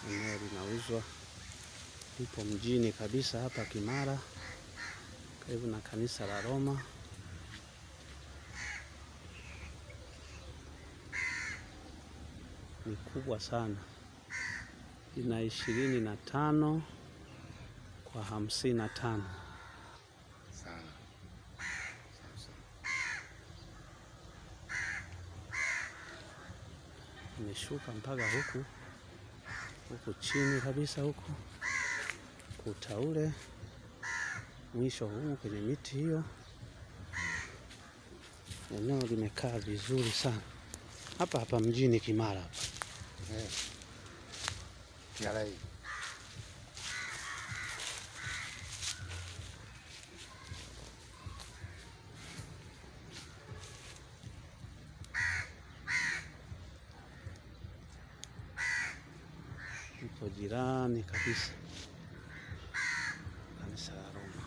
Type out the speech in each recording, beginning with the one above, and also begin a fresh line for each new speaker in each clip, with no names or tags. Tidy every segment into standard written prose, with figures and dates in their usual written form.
Eneo linauzwa, lipo mjini kabisa hapa Kimara, karibu na kanisa la Roma. Ni kubwa sana, ina 25 kwa 55
sana.
Imeshuka mpaka huku chini kabisa, huku kuta ule mwisho huu kwenye miti hiyo. Eneo limekaa vizuri sana hapa mjini Kimara hapa.
Kimara hii.
Ipo jirani kabisa kanisa la Roma.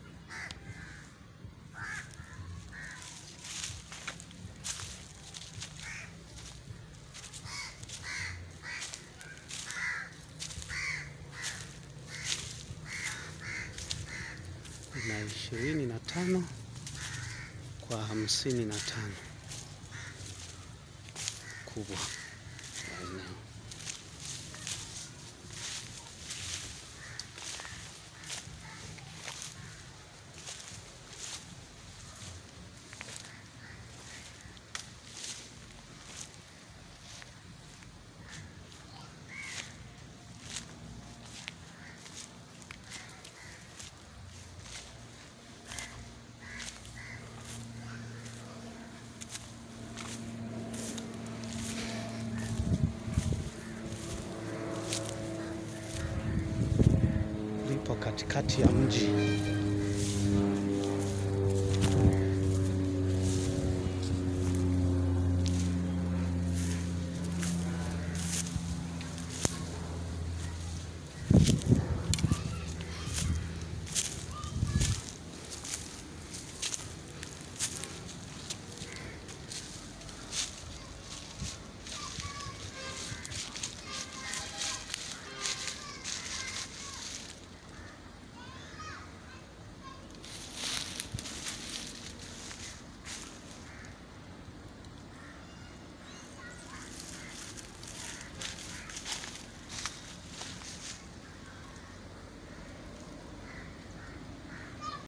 Ina 25 kwa 55 kubwa eneo. Lipo katikati ya mji.